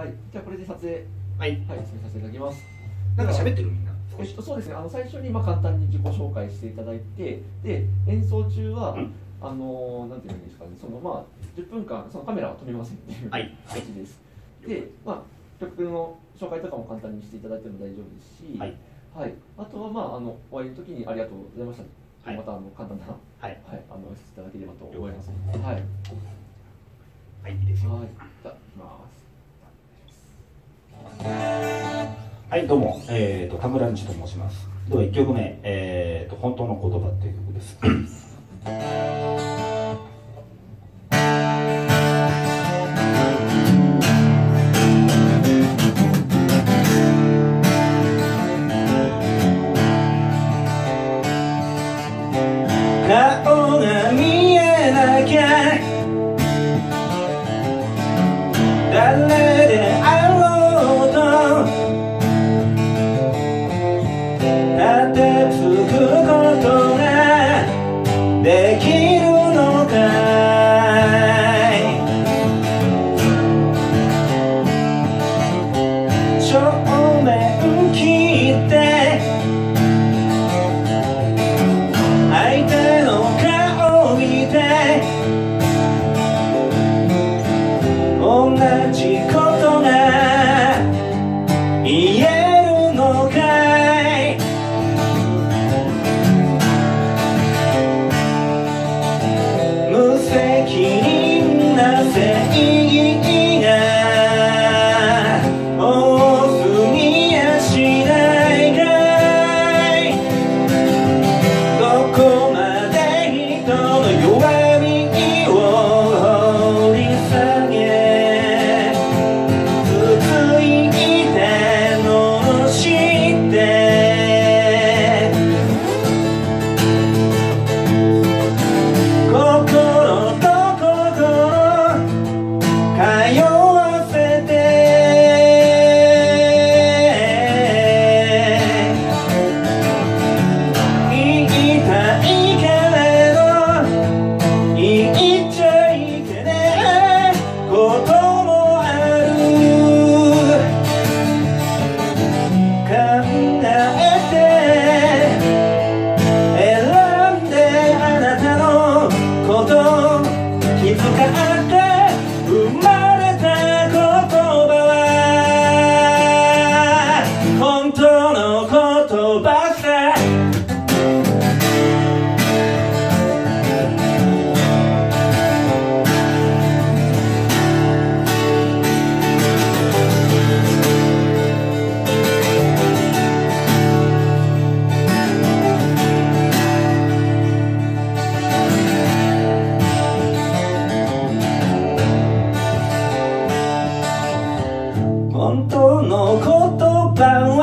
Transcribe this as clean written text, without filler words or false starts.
はい、じゃあこれで撮影、 はい、 はい、進めさせていただきます。 なんか喋ってるみんな。 そうですね、最初に簡単に自己紹介していただいて、で演奏中は、なんていうんですかね、10分間そのカメラは止めませんっていう形です。で、曲の紹介とかも簡単にしていただいても大丈夫ですし、はい、あとは終わりの時にありがとうございました。また簡単なさせていただければと思います。はい。 はい、いいですよ。 はい、じゃあ行きます。 はい、どうも、田村西と申します。では1曲目、本当の言葉っていう曲です。顔が見えなきゃ誰であろうと立てつくことができるのかい。正面切って相手の顔見て同じことが言えるのかい。無責任な正義が多すぎやしないかい。どこまで人の弱みを掘り下げついてのして心と心通わせて言いたいけれど言っちゃいけないこともある。考えて選んであなたのこと気遣って生まれた言葉は本当の言葉さ。本当の言葉